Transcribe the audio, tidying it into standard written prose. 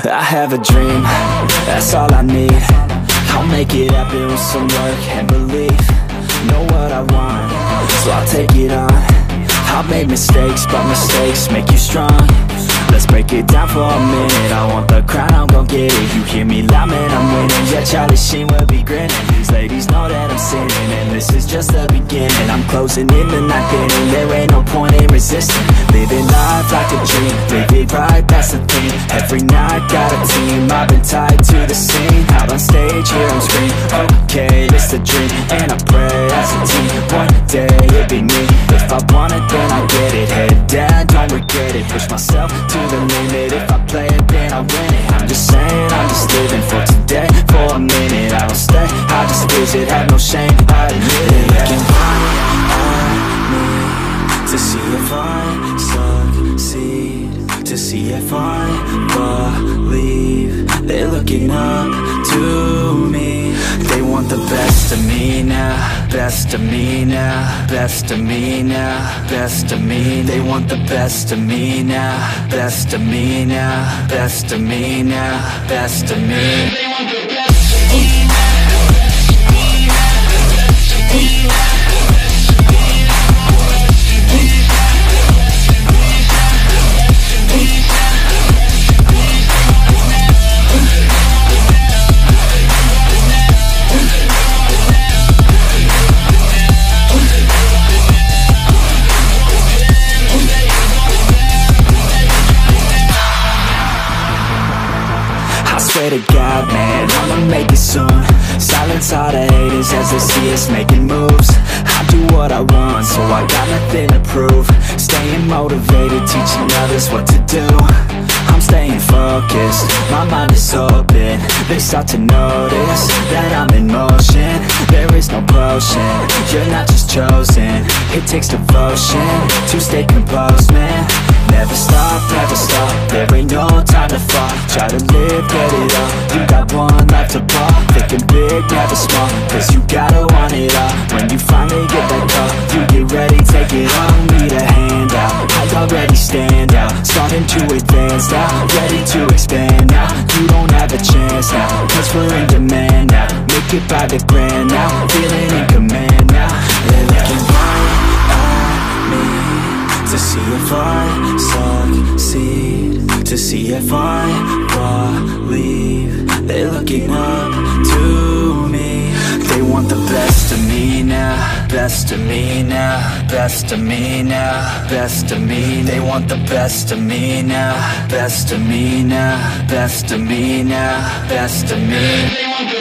I have a dream, that's all I need. I'll make it happen with some work and belief. Know what I want, so I'll take it on. I've made mistakes, but mistakes make you strong. Let's break it down for a minute. I want the crown, I'm gon' get it. You hear me loud, man, I'm winning. Yeah, Charlie Sheen will be grinning. These ladies know that I'm sinning, and this is just the beginning. I'm closing in the night inning. There ain't no point in resisting. Living life like a dream, live it right, that's the thing. Every night got a team, I've been tied to the scene. Out on stage, here I'm screaming, okay, it's a dream. And I pray as a team, one day it'll be me. If I want it, then I get it. Head down, don't regret it. Push myself to the limit. If I play it, then I win it. I'm just saying, I'm just living for today. For a minute, I don't stay, I just visit. Have no shame, I admit it. Looking right at me to see if I succeed, to see if I believe. They're looking up to me. They want the best of me now, best of me now, best of me now, best of me. They want the best of me now, best of me now, best of me now, best of me. They want the best of me now. Swear to God, man, I'ma make it soon. Silence all the haters as they see us making moves. I do what I want, so I got nothing to prove. Staying motivated, teaching others what to do. I'm staying focused, my mind is open. They start to notice that I'm in motion. There is no potion, you're not just chosen. It takes devotion to stay composed, man. Never stop, there ain't no time to fall. Try to live, get it all, you got one life to ball. Thinking big, never small, cause you gotta want it all. When you finally get that call, you get ready, take it on. Need a handout, I already stand out. Starting to advance now, ready to expand now. You don't have a chance now, cause we're in demand now. Make it by the grand now, feeling in command now. They're looking right at me to see if I succeed, to see if I believe. They're looking up to me. They want the best of me now, best of me now, best of me now, best of me. They want the best of me now, best of me now, best of me now, best of me.